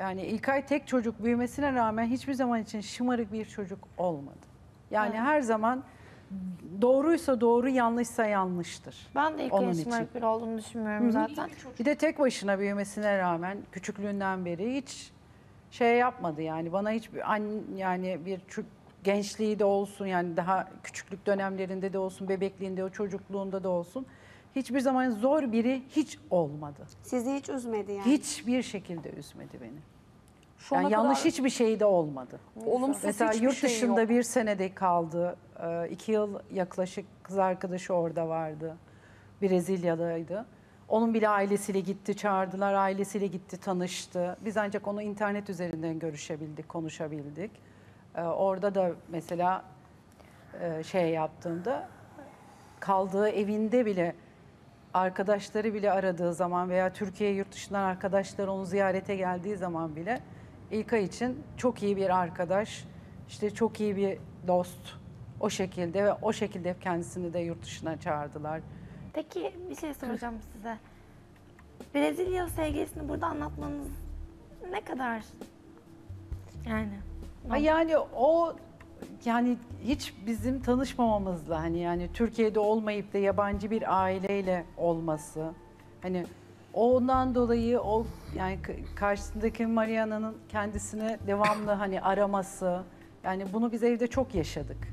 Yani İlkay tek çocuk büyümesine rağmen hiçbir zaman için şımarık bir çocuk olmadı. Yani her zaman doğruysa doğru, yanlışsa yanlıştır. Ben de Onun İlkay'ın için. şımarık biri olduğunu düşünmüyorum zaten. Bir de tek başına büyümesine rağmen küçüklüğünden beri hiç şey yapmadı yani bana hiç yani bir gençliği de olsun yani daha küçüklük dönemlerinde de olsun, bebekliğinde, o çocukluğunda da olsun hiçbir zaman zor biri hiç olmadı. Sizi hiç üzmedi yani. Hiçbir şekilde üzmedi beni. Şu ana Yani yanlış kadar hiçbir şey de olmadı. olumsuz Mesela hiçbir yurt şey dışında yok. bir senede kaldı. 2 yıl yaklaşık kız arkadaşı orada vardı. Brezilya'daydı. Onun bile ailesiyle gitti, çağırdılar. Ailesiyle gitti, tanıştı. Biz ancak onu internet üzerinden görüşebildik, konuşabildik. Orada da mesela şey yaptığında kaldığı evinde bile arkadaşları bile aradığı zaman veya Türkiye yurt dışından arkadaşları onu ziyarete geldiği zaman bile İlkay için çok iyi bir arkadaş, işte çok iyi bir dost o şekilde ve o şekilde hep kendisini de yurt dışına çağırdılar. Peki bir şey soracağım size. Brezilya sevgilisini burada anlatmanız ne kadar yani? Yani o yani hiç bizim tanışmamamızla hani yani Türkiye'de olmayıp da yabancı bir aileyle olması hani ondan dolayı o yani karşısındaki Mariana'nın kendisini devamlı hani araması yani bunu biz evde çok yaşadık.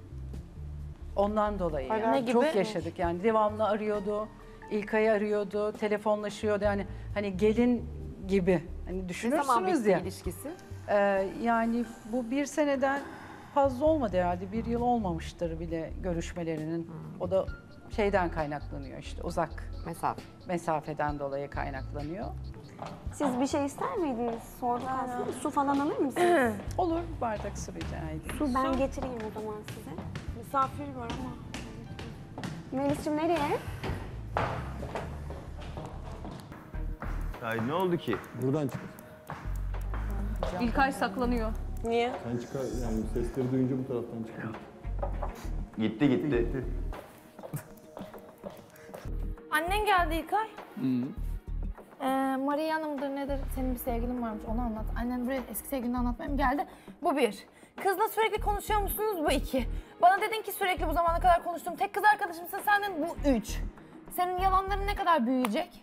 Ondan dolayı Ne yani gibi? çok yaşadık yani devamlı arıyordu, İlkay'ı arıyordu, telefonlaşıyordu yani hani gelin gibi hani Ne zaman düşünürsünüz bitti ya. ilişkisi? Yani bu bir seneden fazla olmadı herhalde. 1 yıl olmamıştır bile görüşmelerinin. O da şeyden kaynaklanıyor işte uzak Mesafe. mesafeden dolayı kaynaklanıyor. Siz bir şey ister miydiniz? Sorduk aslında. Su falan alır mısınız? Olur bardak su rica edeyim. Su ben getireyim o zaman size. Misafir var ama. Melis'ciğim nereye? Ay ne oldu ki? Buradan çık. İlkay saklanıyor. Niye? Sen çıkar yani sesleri duyunca bu taraftan çıkar. Gitti. Annen geldi İlkay. Maria Hanım'dır nedir? Senin bir sevgilin varmış onu anlat. Annen buraya eski sevgilini anlatmaya mı geldi? Bu bir. Kızla sürekli konuşuyor musunuz? Bu iki. Bana dedin ki sürekli bu zamana kadar konuştuğum tek kız arkadaşımsın senden bu üç. Senin yalanların ne kadar büyüyecek?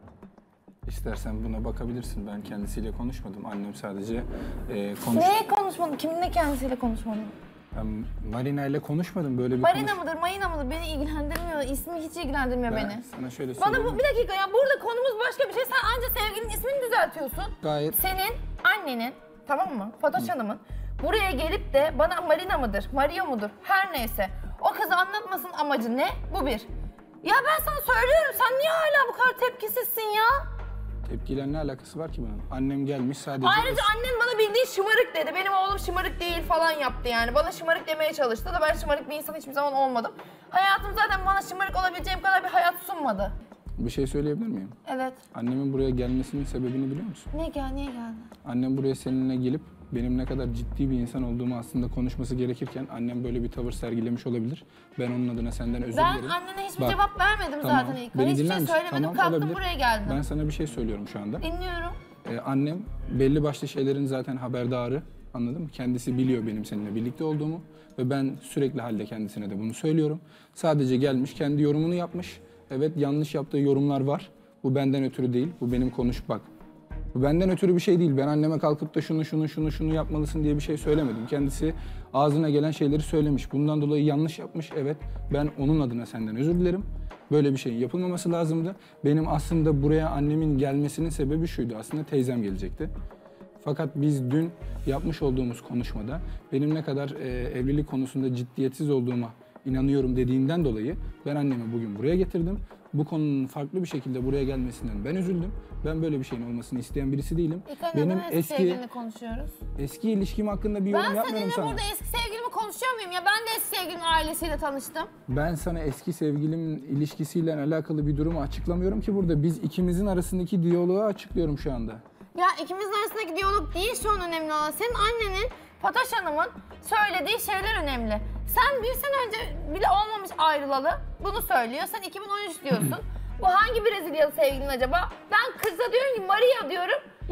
İstersen buna bakabilirsin. Ben kendisiyle konuşmadım. Annem sadece konuş... Neye konuşmadın? Kiminle kendisiyle konuşmadın? Ben Marina ile konuşmadım. Böyle bir Marina mıdır, Mayina mıdır? Beni ilgilendirmiyor. İsmi hiç ilgilendirmiyor Ben beni. sana şöyle Bana söyleyeyim. bir dakika ya burada konumuz başka bir şey. Sen anca sevgilinin ismini düzeltiyorsun. Gayet. Senin annenin tamam mı? Fatoş Hanım'ın buraya gelip de bana Marina mıdır, Mario mudur her neyse o kızı anlatmasının amacı ne? Bu bir. Ya ben sana söylüyorum sen niye hala bu kadar tepkisizsin ya? Tepkiyle ne alakası var ki bunun? Annem gelmiş sadece... Ayrıca annen bana bildiğin şımarık dedi. Benim oğlum şımarık değil falan yaptı yani. Bana şımarık demeye çalıştı da ben şımarık bir insan hiçbir zaman olmadım. Hayatım zaten bana şımarık olabileceğim kadar bir hayat sunmadı. Bir şey söyleyebilir miyim? Evet. Annemin buraya gelmesinin sebebini biliyor musun? Niye geldi? Annem buraya seninle gelip benim ne kadar ciddi bir insan olduğumu aslında konuşması gerekirken annem böyle bir tavır sergilemiş olabilir. Ben onun adına senden özür dilerim. Ben annene hiçbir Bak, cevap vermedim tamam, zaten ilk. beni Hiçbir dinler şey misin? söylemedim. Tamam, Kalktım olabilir. buraya geldim. Ben sana bir şey söylüyorum şu anda. Dinliyorum. Annem belli başlı şeylerin zaten haberdarı. Anladın mı? Kendisi biliyor benim seninle birlikte olduğumu. Ve ben sürekli halde kendisine de bunu söylüyorum. Sadece gelmiş, kendi yorumunu yapmış. Evet, yanlış yaptığı yorumlar var. Bu benden ötürü değil. Bu benim bak. Bu benden ötürü bir şey değil. Ben anneme kalkıp da şunu yapmalısın diye bir şey söylemedim. Kendisi ağzına gelen şeyleri söylemiş. Bundan dolayı yanlış yapmış. Evet, ben onun adına senden özür dilerim. Böyle bir şeyin yapılmaması lazımdı. Benim aslında buraya annemin gelmesinin sebebi şuydu. Aslında teyzem gelecekti. Fakat biz dün yapmış olduğumuz konuşmada benim ne kadar evlilik konusunda ciddiyetsiz olduğuma inanıyorum dediğinden dolayı ben annemi bugün buraya getirdim. Bu konunun farklı bir şekilde buraya gelmesinden ben üzüldüm. Ben böyle bir şeyin olmasını isteyen birisi değilim. Benim eski sevgilinle konuşuyoruz. Eski ilişkim hakkında bir yorum Ben yapmıyorum seninle sana. burada eski sevgilimi konuşuyor muyum ya? Ben de eski sevgilimin ailesiyle tanıştım. Ben sana eski sevgilimin ilişkisiyle alakalı bir durumu açıklamıyorum ki burada. Biz ikimizin arasındaki diyaloğu açıklıyorum şu anda. Ya ikimizin arasındaki diyalog değil şu an önemli olan. Senin annenin, Fatoş Hanım'ın söylediği şeyler önemli. Sen bir sene önce bile olmamış ayrılalı bunu söylüyor. Sen 2013 diyorsun. Bu hangi Brezilyalı sevgilin acaba? Ben kıza diyorum ki Maria diyorum.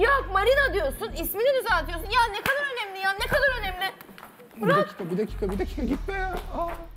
Yok Marina diyorsun, ismini düzeltiyorsun. Ya ne kadar önemli ya, ne kadar önemli. Bir dakika gitme ya. Aa.